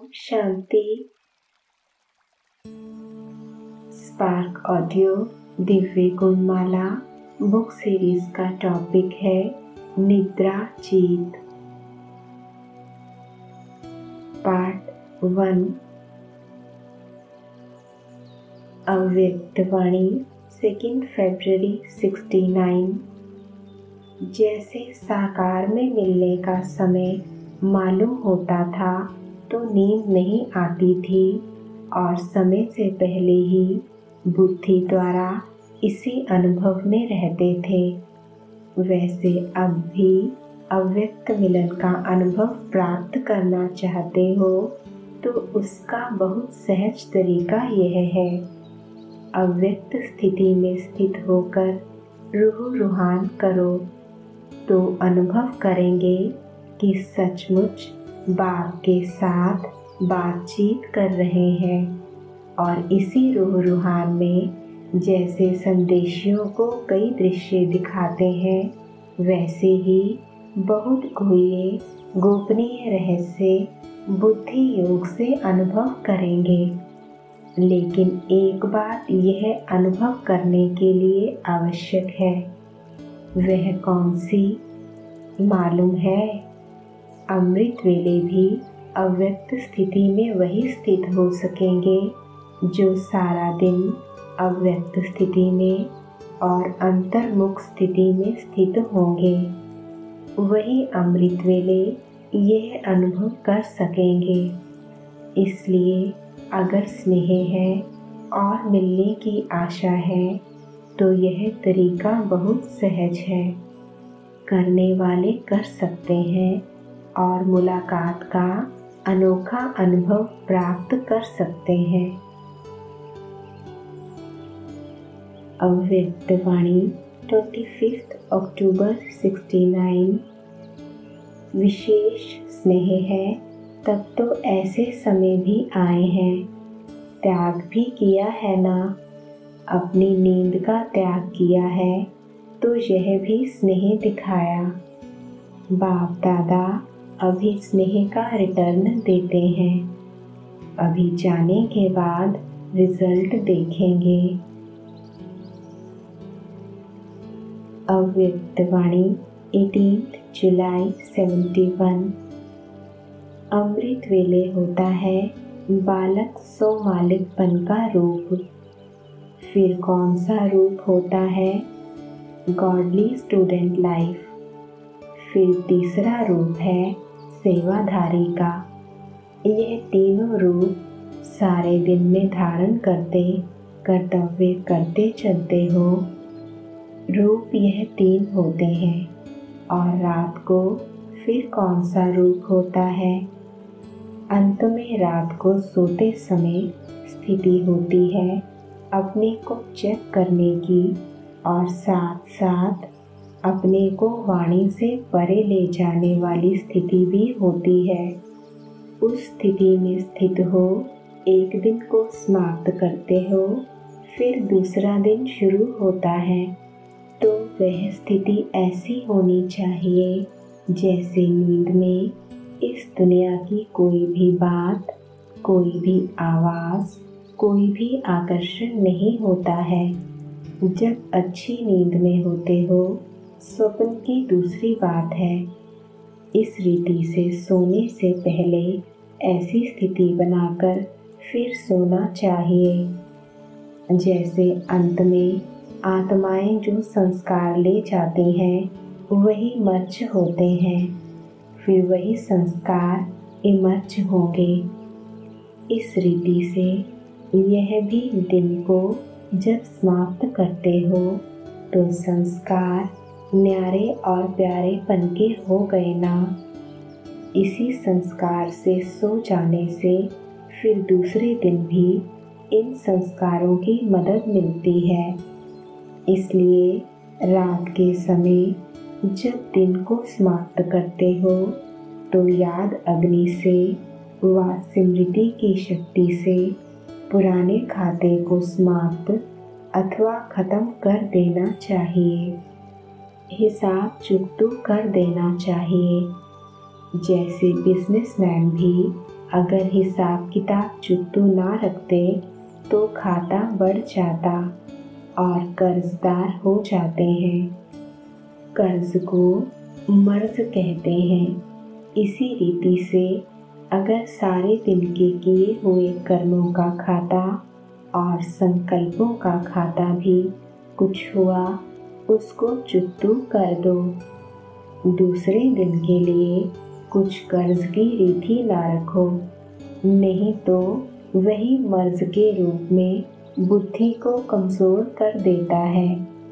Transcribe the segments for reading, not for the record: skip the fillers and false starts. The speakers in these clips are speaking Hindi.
शांति। स्पार्क ऑडियो दिव्य गुणमाला बुक सीरीज का टॉपिक है निद्रा जीत। पार्ट 1। अव्यक्त वाणी 2 फरवरी 69। जैसे साकार में मिलने का समय मालूम होता था तो नींद नहीं आती थी और समय से पहले ही बुद्धि द्वारा इसी अनुभव में रहते थे, वैसे अब भी अव्यक्त मिलन का अनुभव प्राप्त करना चाहते हो तो उसका बहुत सहज तरीका यह है। अव्यक्त स्थिति में स्थित होकर रूह रूहान करो तो अनुभव करेंगे कि सचमुच बाप के साथ बातचीत कर रहे हैं और इसी रूह रूहान में जैसे संदेशियों को कई दृश्य दिखाते हैं वैसे ही बहुत गुह्य गोपनीय रहस्य बुद्धि योग से अनुभव करेंगे। लेकिन एक बात यह अनुभव करने के लिए आवश्यक है, वह कौन सी मालूम है? अमृत वेले भी अव्यक्त स्थिति में वही स्थित हो सकेंगे जो सारा दिन अव्यक्त स्थिति में और अंतर्मुख स्थिति में स्थित होंगे। वही अमृत वेले यह अनुभव कर सकेंगे। इसलिए अगर स्नेह है और मिलने की आशा है तो यह तरीका बहुत सहज है, करने वाले कर सकते हैं और मुलाकात का अनोखा अनुभव प्राप्त कर सकते हैं। अव्यक्त वाणी 25 अक्टूबर 69। विशेष स्नेह है तब तो ऐसे समय भी आए हैं, त्याग भी किया है ना। अपनी नींद का त्याग किया है तो यह भी स्नेह दिखाया। बाप दादा अभी स्नेह का रिटर्न देते हैं, अभी जाने के बाद रिजल्ट देखेंगे। अव्यक्त वाणी 18 जुलाई 71। अमृत वेले होता है बालक सो मालिकपन का रूप। फिर कौन सा रूप होता है? Godly student life. फिर तीसरा रूप है सेवाधारी का। यह तीनों रूप सारे दिन में धारण करते कर्तव्य करते चलते हो। रूप यह 3 होते हैं और रात को फिर कौन सा रूप होता है? अंत में रात को सोते समय स्थिति होती है अपने को चेक करने की और साथ साथ अपने को वाणी से परे ले जाने वाली स्थिति भी होती है। उस स्थिति में स्थित हो, एक दिन को समाप्त करते हो, फिर दूसरा दिन शुरू होता है तो वह स्थिति ऐसी होनी चाहिए जैसे नींद में इस दुनिया की कोई भी बात, कोई भी आवाज़, कोई भी आकर्षण नहीं होता है। जब अच्छी नींद में होते हो स्वप्न की दूसरी बात है। इस रीति से सोने से पहले ऐसी स्थिति बनाकर फिर सोना चाहिए जैसे अंत में आत्माएं जो संस्कार ले जाती हैं वही मर्ज होते हैं, फिर वही संस्कार इमर्ज होंगे। इस रीति से यह भी दिन को जब समाप्त करते हो तो संस्कार न्यारे और प्यारेपन के हो गए ना। इसी संस्कार से सो जाने से फिर दूसरे दिन भी इन संस्कारों की मदद मिलती है। इसलिए रात के समय जब दिन को समाप्त करते हो तो याद अग्नि से व स्मृति की शक्ति से पुराने खाते को समाप्त अथवा खत्म कर देना चाहिए। हिसाब चुकतू कर देना चाहिए। जैसे बिजनेसमैन भी अगर हिसाब किताब चुट्टू ना रखते तो खाता बढ़ जाता और कर्जदार हो जाते हैं। कर्ज को मर्ज कहते हैं। इसी रीति से अगर सारे दिन के किए हुए कर्मों का खाता और संकल्पों का खाता भी कुछ हुआ उसको चुट्टू कर दो। दूसरे दिन के लिए कुछ कर्ज की रीति ना रखो, नहीं तो वही मर्ज के रूप में बुद्धि को कमजोर कर देता है।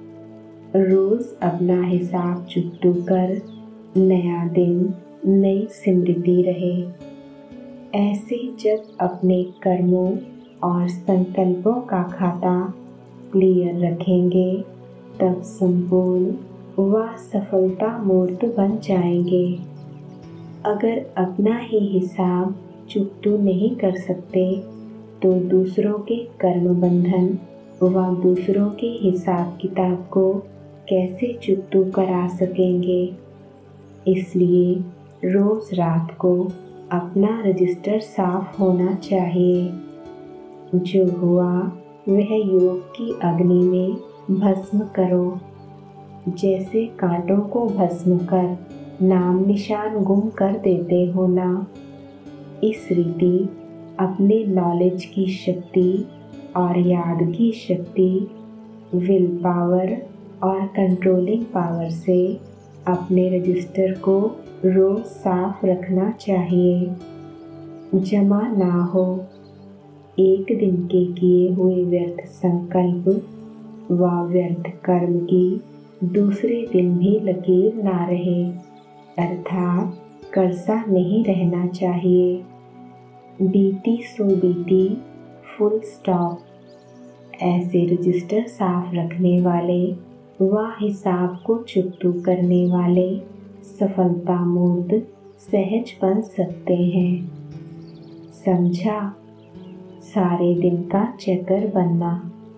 रोज अपना हिसाब चुट्टू कर नया दिन नई स्मृति रहे। ऐसे जब अपने कर्मों और संकल्पों का खाता क्लियर रखेंगे तब संपूर्ण व सफलता मूर्त बन जाएंगे। अगर अपना ही हिसाब चुट्टू नहीं कर सकते तो दूसरों के कर्म बंधन व दूसरों के हिसाब किताब को कैसे चुट्टू करा सकेंगे। इसलिए रोज रात को अपना रजिस्टर साफ होना चाहिए। जो हुआ वह योग की अग्नि में भस्म करो। जैसे कांटों को भस्म कर नाम निशान गुम कर देते हो ना, इस रीति अपने नॉलेज की शक्ति और याद की शक्ति, विल पावर और कंट्रोलिंग पावर से अपने रजिस्टर को रोज साफ रखना चाहिए। जमा ना हो। एक दिन के किए हुए व्यर्थ संकल्प व व्यर्थ कर्म की दूसरे दिन भी लकीर ना रहे, अर्थात कर्जा नहीं रहना चाहिए। बीती सो बीती, फुल स्टॉप। ऐसे रजिस्टर साफ रखने वाले व हिसाब को चुट्टू करने वाले सफलता मूर्त सहज बन सकते हैं। समझा? सारे दिन का चक्कर बनना।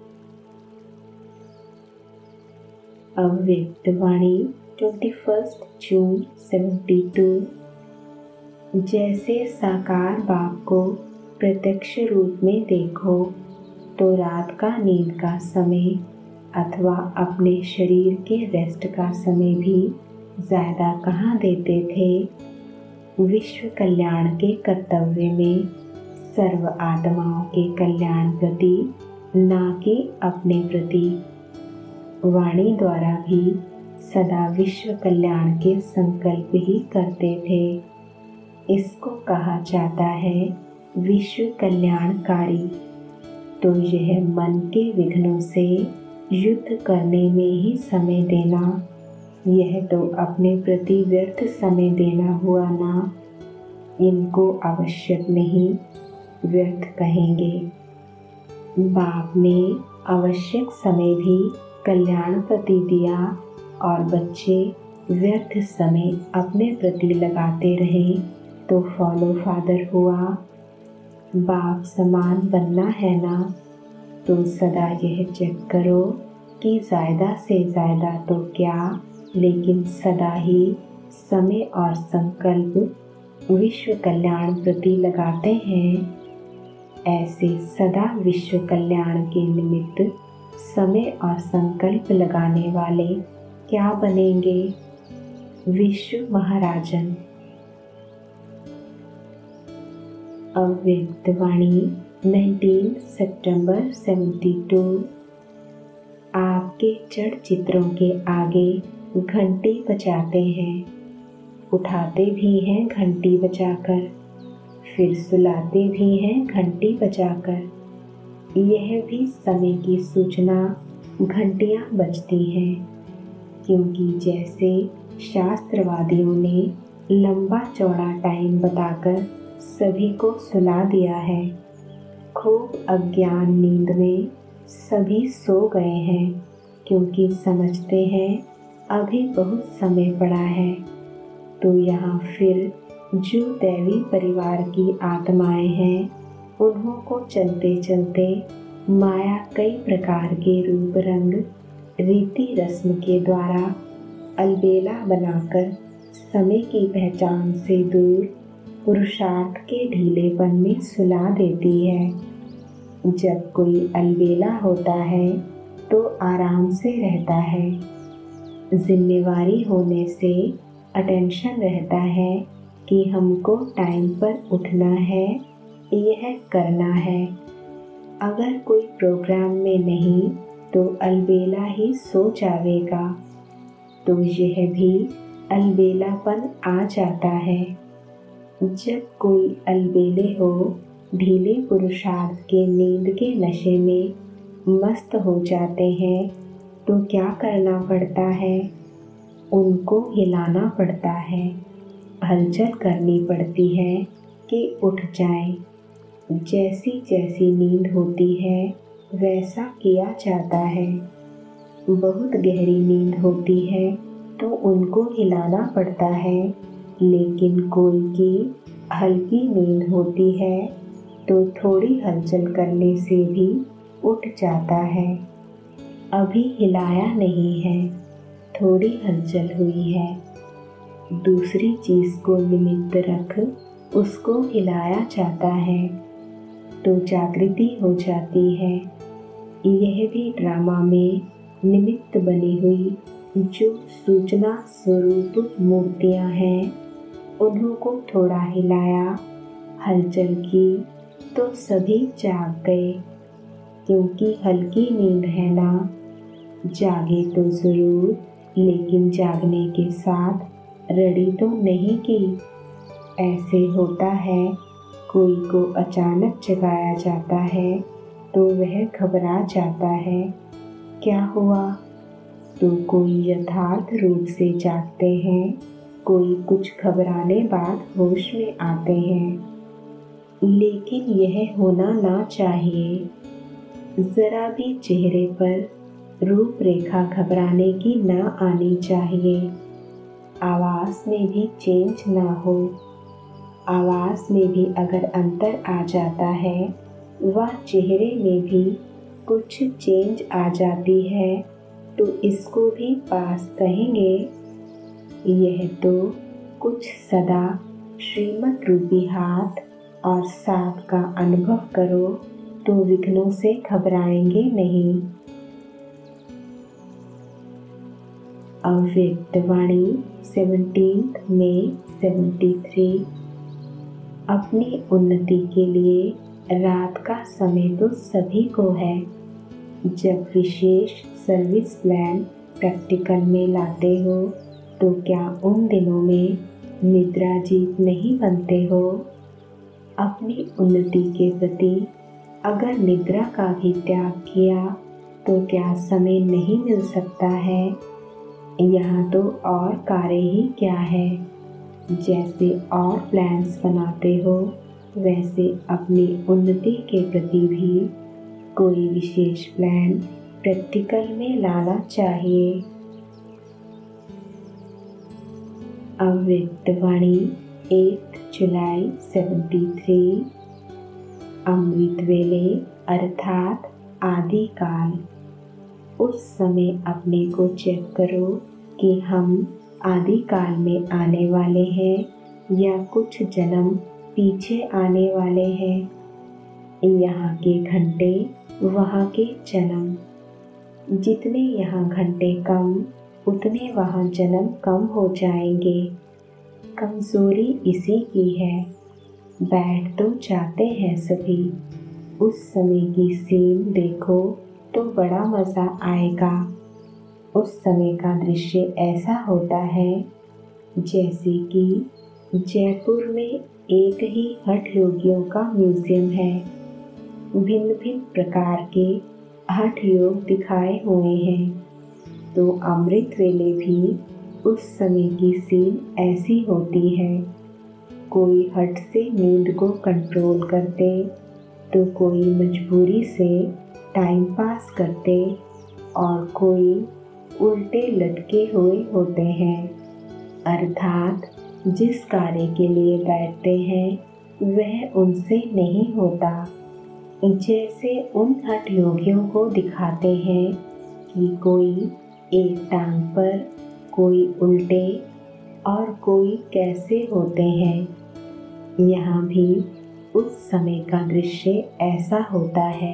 अव्यक्त वाणी 21 जून 72। जैसे साकार बाप को प्रत्यक्ष रूप में देखो तो रात का नींद का समय अथवा अपने शरीर के रेस्ट का समय भी ज़्यादा कहाँ देते थे। विश्व कल्याण के कर्तव्य में सर्व आत्माओं के कल्याण प्रति ना कि अपने प्रति वाणी द्वारा भी सदा विश्व कल्याण के संकल्प ही करते थे। इसको कहा जाता है विश्व कल्याणकारी। तो यह मन के विघ्नों से युद्ध करने में ही समय देना, यह तो अपने प्रति व्यर्थ समय देना हुआ ना। इनको आवश्यक नहीं, व्यर्थ कहेंगे। बाप ने आवश्यक समय भी कल्याण प्रति दिया और बच्चे व्यर्थ समय अपने प्रति लगाते रहे तो फॉलो फादर हुआ। बाप समान बनना है ना, तो सदा यह चेक करो कि ज़्यादा से ज़्यादा तो क्या, लेकिन सदा ही समय और संकल्प विश्व कल्याण प्रति लगाते हैं। ऐसे सदा विश्व कल्याण के निमित्त समय और संकल्प लगाने वाले क्या बनेंगे? विश्व महाराजन। अव्यक्त वाणी 19 सितंबर 72। आपके जड़ चित्रों के आगे घंटी बजाते हैं, उठाते भी हैं घंटी बजाकर, फिर सुलाते भी हैं घंटी बजाकर। यह भी समय की सूचना घंटियाँ बजती हैं, क्योंकि जैसे शास्त्रवादियों ने लंबा चौड़ा टाइम बताकर सभी को सुला दिया है। खूब अज्ञान नींद में सभी सो गए हैं, क्योंकि समझते हैं अभी बहुत समय पड़ा है। तो यहाँ फिर जो दैवी परिवार की आत्माएं हैं, उन्हों को चलते चलते माया कई प्रकार के रूप रंग रीति रस्म के द्वारा अलबेला बनाकर समय की पहचान से दूर पुरुषार्थ के ढीलेपन में सुला देती है। जब कोई अलबेला होता है तो आराम से रहता है। जिम्मेवारी होने से अटेंशन रहता है कि हमको टाइम पर उठना है, यह करना है। अगर कोई प्रोग्राम में नहीं तो अलबेला ही सो जाएगा, तो यह भी अलबेलापन आ जाता है। जब कोई अलबेले हो, ढीले पुरुषार्थ के नींद के नशे में मस्त हो जाते हैं, तो क्या करना पड़ता है? उनको हिलाना पड़ता है, हलचल करनी पड़ती है कि उठ जाएं। जैसी जैसी नींद होती है वैसा किया जाता है। बहुत गहरी नींद होती है तो उनको हिलाना पड़ता है, लेकिन कोई की हल्की नींद होती है तो थोड़ी हलचल करने से भी उठ जाता है। अभी हिलाया नहीं है, थोड़ी हलचल हुई है। दूसरी चीज़ को निमित्त रख उसको हिलाया जाता है तो जागृति हो जाती है। यह भी ड्रामा में निमित्त बनी हुई जो सूचना स्वरूप मूर्तियाँ हैं, उन्हों को थोड़ा हिलाया, हलचल की तो सभी जाग गए। क्योंकि हल्की नींद है ना, जागे तो ज़रूर, लेकिन जागने के साथ रड़ी तो नहीं की। ऐसे होता है, कोई को अचानक जगाया जाता है तो वह घबरा जाता है, क्या हुआ? तो कोई यथार्थ रूप से जागते हैं, कोई कुछ घबराने बाद होश में आते हैं। लेकिन यह होना ना चाहिए। ज़रा भी चेहरे पर रूपरेखा घबराने की ना आनी चाहिए। आवाज़ में भी चेंज ना हो। आवाज़ में भी अगर अंतर आ जाता है, वह चेहरे में भी कुछ चेंज आ जाती है, तो इसको भी पास कहेंगे। यह तो कुछ सदा श्रीमत रूपी हाथ और साथ का अनुभव करो तो विघ्नों से घबराएंगे नहीं। अव्यक्त वाणी 17 मई 73। अपनी उन्नति के लिए रात का समय तो सभी को है। जब विशेष सर्विस प्लान प्रैक्टिकल में लाते हो तो क्या उन दिनों में निद्रा जीत नहीं बनते हो? अपनी उन्नति के प्रति अगर निद्रा का भी त्याग किया तो क्या समय नहीं मिल सकता है? यहाँ तो और कार्य ही क्या है। जैसे और प्लान्स बनाते हो, वैसे अपनी उन्नति के प्रति भी कोई विशेष प्लान प्रैक्टिकल में लाना चाहिए। अव्यक्त वाणी 8 जुलाई 73। अमृत वेले अर्थात आदि काल। उस समय अपने को चेक करो कि हम आदि काल में आने वाले हैं या कुछ जन्म पीछे आने वाले हैं। यहाँ के घंटे, वहाँ के जन्म। जितने यहाँ घंटे कम, उतने वहाँ जन्म कम हो जाएंगे। कमज़ोरी इसी की है। बैठ तो जाते हैं सभी। उस समय की सीन देखो तो बड़ा मज़ा आएगा। उस समय का दृश्य ऐसा होता है जैसे कि जयपुर में एक ही हठ योगियों का म्यूज़ियम है। भिन्न भिन्न प्रकार के हठ योग दिखाए हुए हैं। तो अमृत वेले भी उस समय की सीन ऐसी होती है। कोई हठ से नींद को कंट्रोल करते, तो कोई मजबूरी से टाइम पास करते और कोई उल्टे लटके हुए होते हैं। अर्थात जिस कार्य के लिए बैठते हैं वह उनसे नहीं होता। जैसे उन हठ योगियों को दिखाते हैं कि कोई एक टांग पर, कोई उल्टे और कोई कैसे होते हैं। यहाँ भी उस समय का दृश्य ऐसा होता है।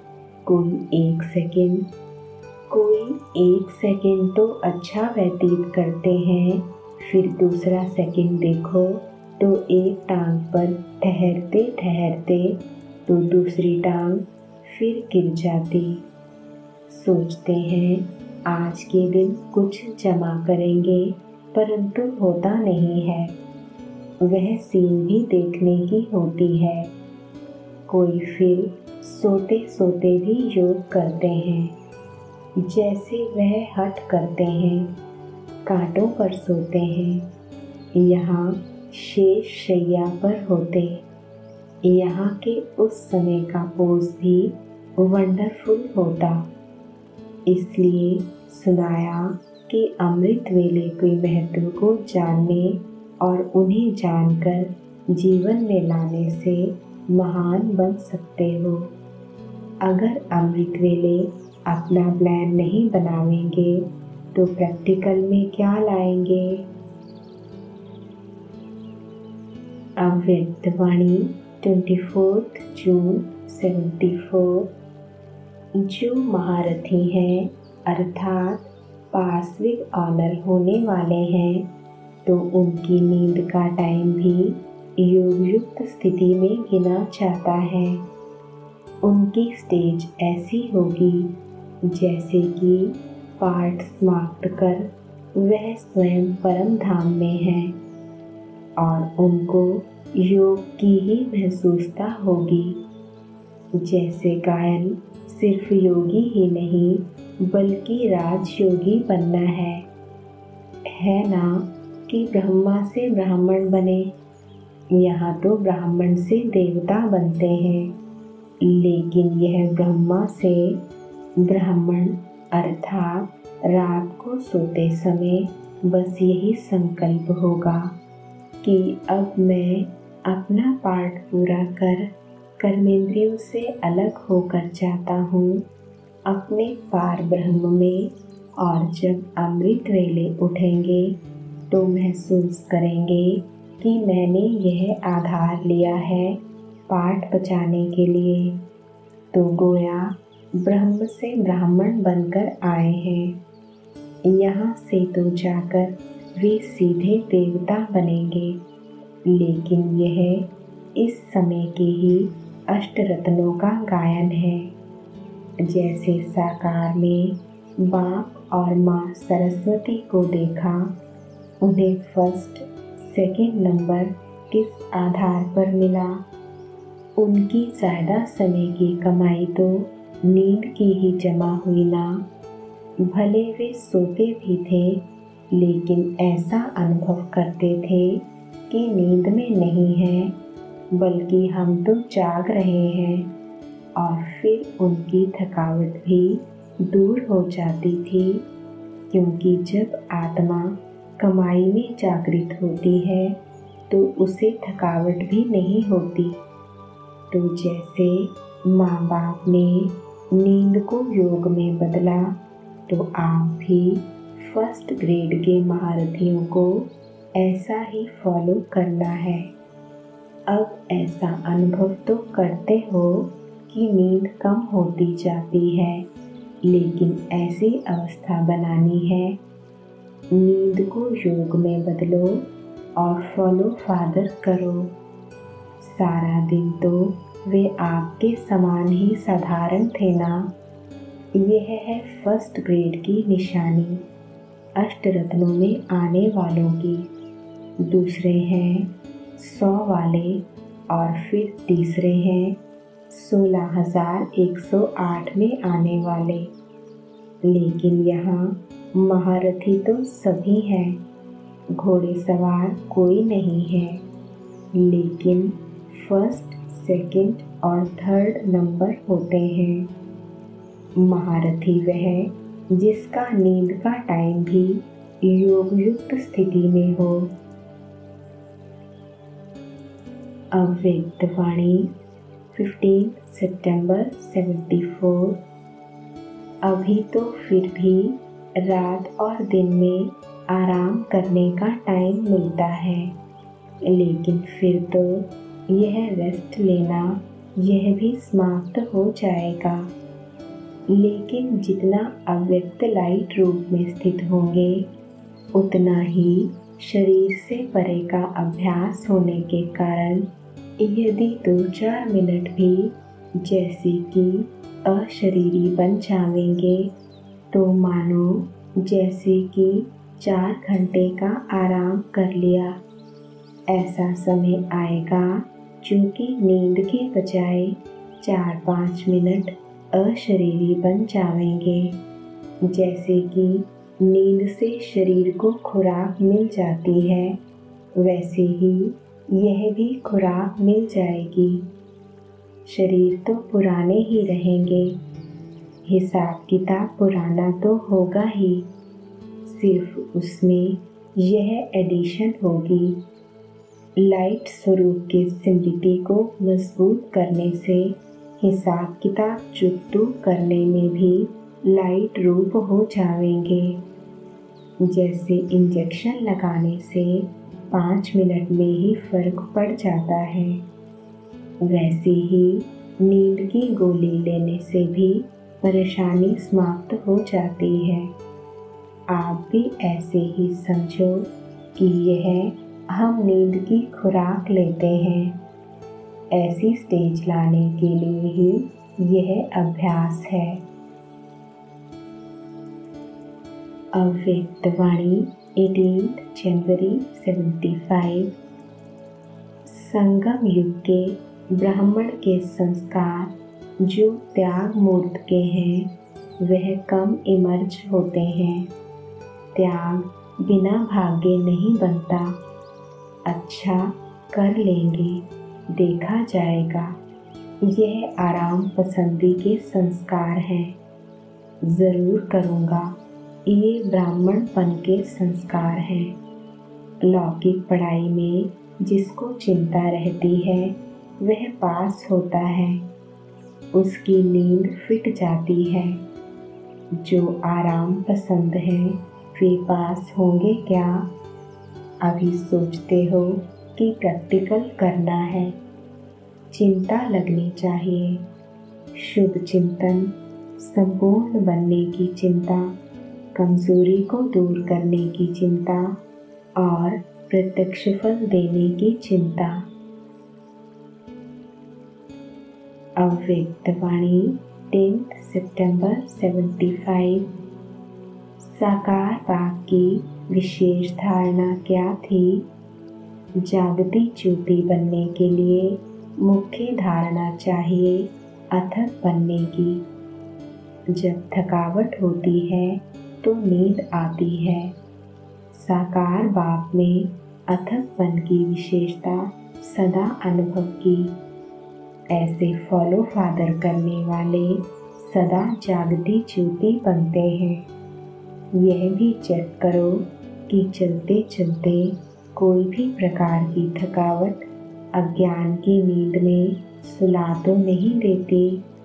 कोई एक सेकंड तो अच्छा व्यतीत करते हैं, फिर दूसरा सेकंड देखो तो एक टांग पर ठहरते ठहरते तो दूसरी टांग फिर गिर जाती। सोचते हैं आज के दिन कुछ जमा करेंगे, परंतु होता नहीं है। वह सीन भी देखने की होती है। कोई फिर सोते सोते भी योग करते हैं, जैसे वह हठ करते हैं, कांटों पर सोते हैं, यहाँ शेष शैया पर होते। यहाँ के उस समय का पोज भी वंडरफुल होता। इसलिए सुनाया कि अमृत वेले के महत्व को जानने और उन्हें जानकर जीवन में लाने से महान बन सकते हो। अगर अमृत वेले अपना प्लान नहीं बनावेंगे तो प्रैक्टिकल में क्या लाएंगे। अव्यक्तवाणी 24 जून 74। जो महारथी हैं अर्थात पार्श्विक ऑनर होने वाले हैं, तो उनकी नींद का टाइम भी योगयुक्त स्थिति में गिना जाता है। उनकी स्टेज ऐसी होगी जैसे कि पाठ समाप्त कर वह स्वयं परम धाम में है और उनको योग की ही महसूसता होगी। जैसे गायन सिर्फ योगी ही नहीं बल्कि राजयोगी बनना है ना कि ब्रह्मा से ब्राह्मण बने। यहाँ तो ब्राह्मण से देवता बनते हैं, लेकिन यह ब्रह्मा से ब्राह्मण अर्थात रात को सोते समय बस यही संकल्प होगा कि अब मैं अपना पाठ पूरा कर कर्मेंद्रियों से अलग होकर जाता हूँ अपने पार ब्रह्म में, और जब अमृत वेले उठेंगे तो महसूस करेंगे कि मैंने यह आधार लिया है पाठ बचाने के लिए, तो गोया ब्रह्म से ब्राह्मण बनकर आए हैं। यहाँ से तो जाकर वे सीधे देवता बनेंगे, लेकिन यह इस समय के ही अष्टरत्नों का गायन है। जैसे साकार में बाप और माँ सरस्वती को देखा, उन्हें फर्स्ट सेकंड नंबर किस आधार पर मिला। उनकी ज़्यादा समय की कमाई तो नींद की ही जमा हुई ना। भले वे सोते भी थे, लेकिन ऐसा अनुभव करते थे कि नींद में नहीं है, बल्कि हम तो जाग रहे हैं। और फिर उनकी थकावट भी दूर हो जाती थी, क्योंकि जब आत्मा कमाई में जागृत होती है तो उसे थकावट भी नहीं होती। तो जैसे माँ बाप ने नींद को योग में बदला, तो आप भी फर्स्ट ग्रेड के महारथियों को ऐसा ही फॉलो करना है। अब ऐसा अनुभव तो करते हो कि नींद कम होती जाती है, लेकिन ऐसी अवस्था बनानी है। नींद को योग में बदलो और फॉलो फादर करो। सारा दिन तो वे आपके समान ही साधारण थे ना। यह है फर्स्ट ग्रेड की निशानी अष्टरत्नों में आने वालों की। दूसरे हैं 100 वाले और फिर तीसरे हैं 16,108 में आने वाले। लेकिन यहाँ महारथी तो सभी हैं, घोड़े सवार कोई नहीं है, लेकिन फर्स्ट, सेकंड और थर्ड नंबर होते हैं। महारथी वह जिसका नींद का टाइम भी योगयुक्त स्थिति में हो। अव्यक्तवाणी 15 सितंबर 74। अभी तो फिर भी रात और दिन में आराम करने का टाइम मिलता है। लेकिन फिर तो यह रेस्ट लेना यह भी समाप्त हो जाएगा। लेकिन जितना अव्यक्त लाइट रूप में स्थित होंगे, उतना ही शरीर से परे का अभ्यास होने के कारण यदि 2-4 मिनट भी जैसे कि अशरीरी बन जावेंगे, तो मानो जैसे कि 4 घंटे का आराम कर लिया। ऐसा समय आएगा जो कि नींद के बजाय 4-5 मिनट अशरीरी बन जावेंगे। जैसे कि नींद से शरीर को खुराक मिल जाती है, वैसे ही यह भी खुराक मिल जाएगी। शरीर तो पुराने ही रहेंगे, हिसाब किताब पुराना तो होगा ही, सिर्फ उसमें यह एडिशन होगी। लाइट स्वरूप के स्मृति को मजबूत करने से हिसाब किताब चुकतू करने में भी लाइट रूप हो जावेंगे। जैसे इंजेक्शन लगाने से 5 मिनट में ही फर्क पड़ जाता है, वैसे ही नींद की गोली लेने से भी परेशानी समाप्त हो जाती है। आप भी ऐसे ही समझो कि यह हम नींद की खुराक लेते हैं। ऐसी स्टेज लाने के लिए ही यह अभ्यास है। अव्यक्त वाणी 18 जनवरी 75। संगम युग के ब्राह्मण के संस्कार जो त्याग मूर्त के हैं, वह कम इमर्ज होते हैं। त्याग बिना भाग्य नहीं बनता। अच्छा कर लेंगे, देखा जाएगा। यह आराम पसंदी के संस्कार हैं। ज़रूर करूँगा, ये ब्राह्मणपन के संस्कार हैं। लौकिक पढ़ाई में जिसको चिंता रहती है, वह पास होता है, उसकी नींद फिट जाती है। जो आराम पसंद है, वे पास होंगे क्या? अभी सोचते हो कि प्रैक्टिकल करना है, चिंता लगनी चाहिए। शुभ चिंतन, संपूर्ण बनने की चिंता, कमजोरी को दूर करने की चिंता और प्रत्यक्ष फल देने की चिंता। अव्यक्त वाणी 10 सितंबर 75। साकार बाग की विशेष धारणा क्या थी? जागती ज्योति बनने के लिए मुख्य धारणा चाहिए अथक बनने की। जब थकावट होती है तो नींद आती है। साकार बाग में अथकपन की विशेषता सदा अनुभव की। ऐसे फॉलो फादर करने वाले सदा जागती ज्योति बनते हैं। यह भी चेक करो कि चलते चलते कोई भी प्रकार की थकावट अज्ञान की नींद में सुला तो नहीं देती।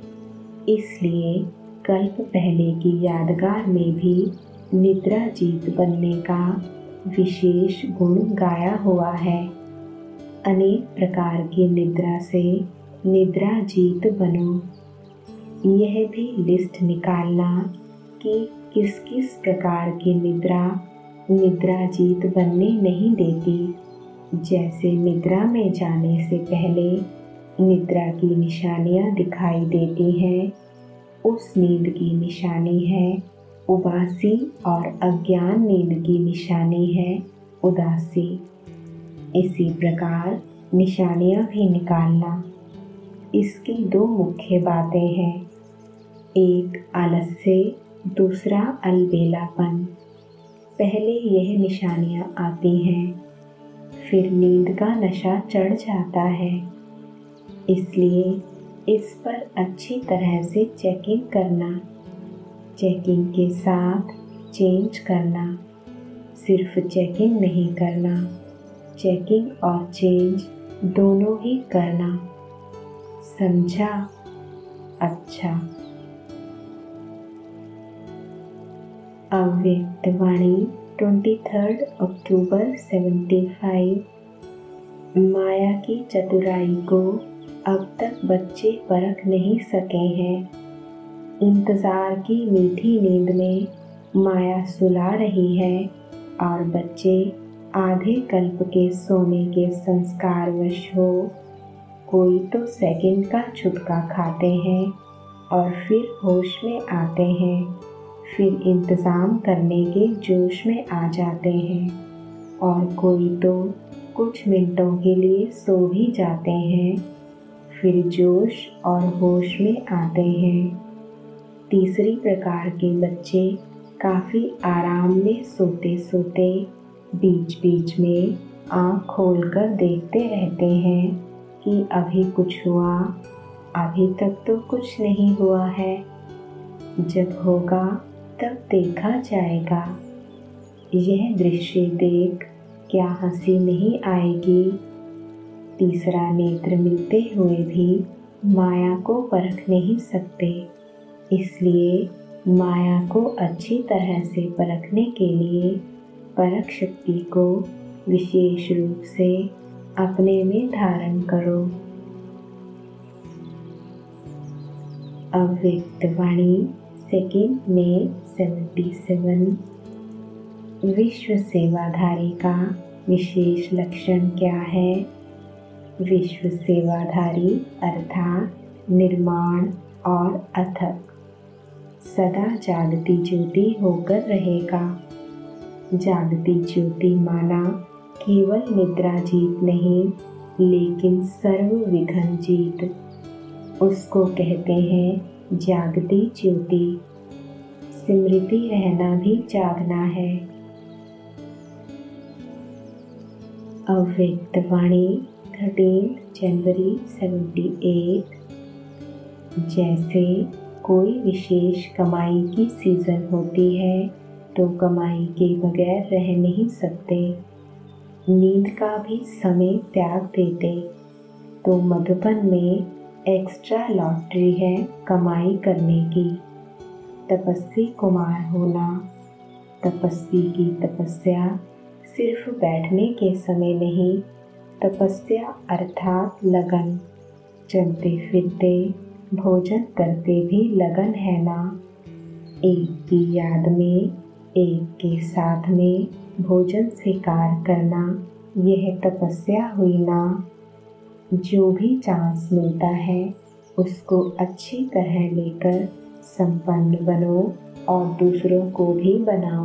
इसलिए कल्प पहले की यादगार में भी निद्रा जीत बनने का विशेष गुण गाया हुआ है। अनेक प्रकार की निद्रा से निद्रा जीत बनो। यह भी लिस्ट निकालना कि किस किस प्रकार की निद्रा जीत बनने नहीं देती। जैसे निद्रा में जाने से पहले निद्रा की निशानियाँ दिखाई देती हैं, उस नींद की निशानी है उबासी और अज्ञान नींद की निशानी है उदासी। इसी प्रकार निशानियाँ भी निकालना। इसकी 2 मुख्य बातें हैं, एक आलस्य, दूसरा अलबेलापन। पहले यह निशानियाँ आती हैं, फिर नींद का नशा चढ़ जाता है। इसलिए इस पर अच्छी तरह से चेकिंग करना, चेकिंग के साथ चेंज करना। सिर्फ चेकिंग नहीं करना, चेकिंग और चेंज दोनों ही करना। समझा? अच्छा। अव्यक्त वाणी 23 अक्टूबर 75। माया की चतुराई को अब तक बच्चे परख नहीं सके हैं। इंतजार की मीठी नींद में माया सुला रही है और बच्चे आधे कल्प के सोने के संस्कारवश हो कोई तो सेकंड का छुटका खाते हैं और फिर होश में आते हैं, फिर इंतज़ाम करने के जोश में आ जाते हैं और कोई तो कुछ मिनटों के लिए सो भी जाते हैं, फिर जोश और होश में आते हैं। तीसरी प्रकार के बच्चे काफ़ी आराम में सोते सोते बीच बीच में आँख खोलकर देखते रहते हैं कि अभी कुछ हुआ, अभी तक तो कुछ नहीं हुआ है, जब होगा तब देखा जाएगा। यह दृश्य देख क्या हंसी नहीं आएगी। तीसरा नेत्र मिलते हुए भी माया को परख नहीं सकते, इसलिए माया को अच्छी तरह से परखने के लिए परख शक्ति को विशेष रूप से अपने में धारण करो। अव्यक्त वाणी 2 मई 77। विश्व सेवाधारी का विशेष लक्षण क्या है? विश्व सेवाधारी अर्थात निर्माण और अथक सदा जागती ज्योति होकर रहेगा। जागती ज्योति माना केवल निद्रा जीत नहीं, लेकिन सर्व विघ्न जीत। उसको कहते हैं जागती ज्योति। स्मृति रहना भी जागना है। अव्यक्त वाणी 13 जनवरी 78। जैसे कोई विशेष कमाई की सीजन होती है तो कमाई के बगैर रह नहीं सकते, नींद का भी समय त्याग देते, तो मधुबन में एक्स्ट्रा लॉटरी है कमाई करने की। तपस्वी कुमार होना। तपस्वी की तपस्या सिर्फ बैठने के समय नहीं, तपस्या अर्थात लगन। चलते फिरते भोजन करते भी लगन है ना। एक की याद में, एक के साथ में भोजन स्वीकार करना, यह तपस्या हुई ना। जो भी चांस मिलता है उसको अच्छी तरह लेकर संपन्न बनो और दूसरों को भी बनाओ।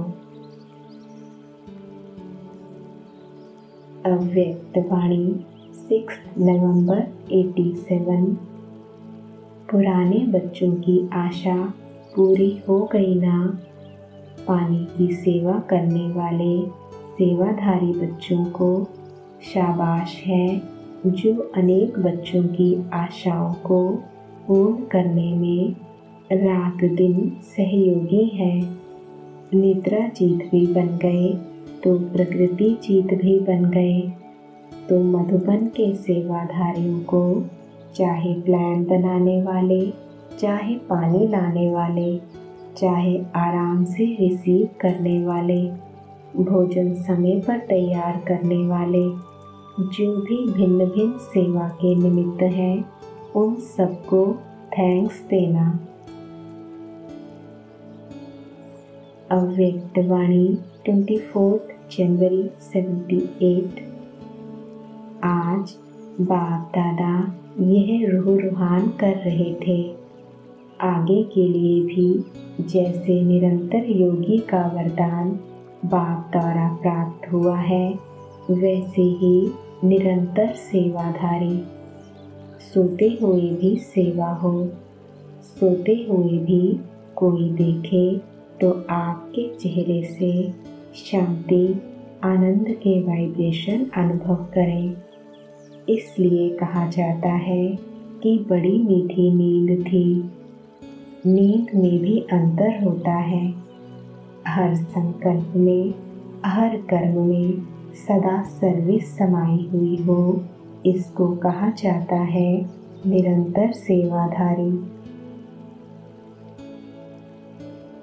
अव्यक्त वाणी 6 नवंबर 87। पुराने बच्चों की आशा पूरी हो गई ना। पानी की सेवा करने वाले सेवाधारी बच्चों को शाबाश है, जो अनेक बच्चों की आशाओं को पूर्ण करने में रात दिन सहयोगी हैं। निद्रा जीत भी बन गए तो प्रकृति जीत भी बन गए। तो मधुबन के सेवाधारियों को चाहे प्लान बनाने वाले, चाहे पानी लाने वाले, चाहे आराम से रिसीव करने वाले, भोजन समय पर तैयार करने वाले, जो भी भिन्न भिन्न सेवा के निमित्त हैं, उन सबको थैंक्स देना। अव्यक्त वाणी 24 जनवरी 78। आज बाप दादा यह रूह रुहान कर रहे थे। आगे के लिए भी जैसे निरंतर योगी का वरदान बाप द्वारा प्राप्त हुआ है, वैसे ही निरंतर सेवाधारी। सोते हुए भी सेवा हो, सोते हुए भी कोई देखे तो आपके चेहरे से शांति आनंद के वाइब्रेशन अनुभव करें। इसलिए कहा जाता है कि बड़ी मीठी नींद थी। नींद में भी अंतर होता है। हर संकल्प में, हर कर्म में सदा सर्विस समाई हुई हो, इसको कहा जाता है निरंतर सेवाधारी।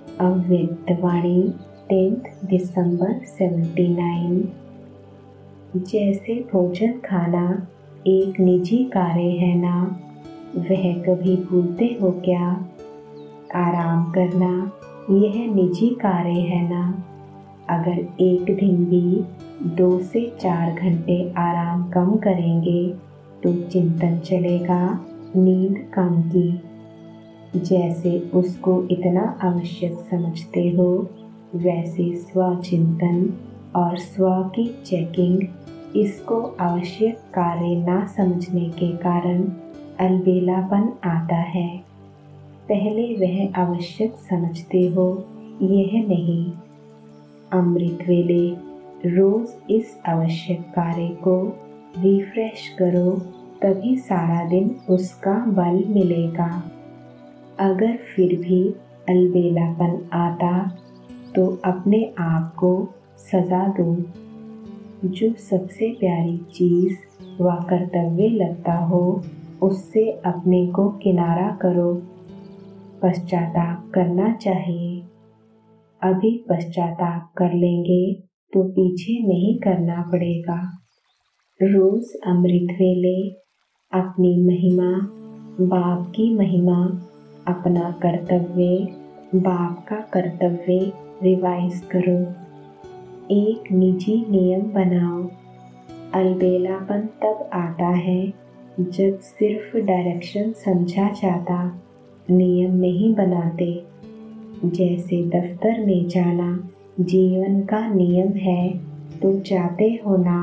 अव्यक्त वाणी 10 दिसंबर 79। जैसे भोजन खाना एक निजी कार्य है ना, वह कभी भूलते हो क्या? आराम करना यह निजी कार्य है ना। अगर एक दिन भी 2 से 4 घंटे आराम कम करेंगे तो चिंतन चलेगा नींद कम की। जैसे उसको इतना आवश्यक समझते हो, वैसे स्वचिंतन और स्व की चेकिंग इसको आवश्यक कार्य ना समझने के कारण अलबेलापन आता है। पहले वह आवश्यक समझते हो, यह नहीं। अमृत वेले रोज इस आवश्यक कार्य को रिफ्रेश करो, तभी सारा दिन उसका बल मिलेगा। अगर फिर भी अलबेलापन आता तो अपने आप को सजा दो। जो सबसे प्यारी चीज़ व कर्तव्य लगता हो, उससे अपने को किनारा करो। पश्चाताप करना चाहिए। अभी पश्चाताप कर लेंगे तो पीछे नहीं करना पड़ेगा। रोज अमृत वेले अपनी महिमा, बाप की महिमा, अपना कर्तव्य, बाप का कर्तव्य रिवाइज करो। एक निजी नियम बनाओ। अलबेलापन तब आता है जब सिर्फ डायरेक्शन समझा जाता, नियम नहीं बनाते। जैसे दफ्तर में जाना जीवन का नियम है तो जाते हो ना,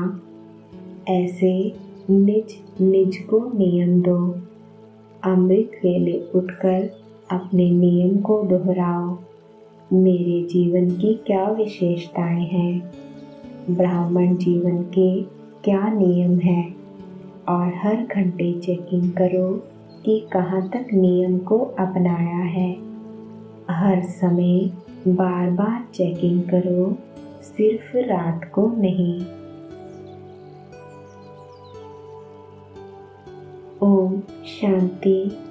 ऐसे निज निज को नियम दो। अमृत वेले उठकर अपने नियम को दोहराओ। मेरे जीवन की क्या विशेषताएं हैं, ब्राह्मण जीवन के क्या नियम हैं, और हर घंटे चेकिंग करो कि कहाँ तक नियम को अपनाया है। हर समय बार बार चेकिंग करो, सिर्फ रात को नहीं। ओम शांति।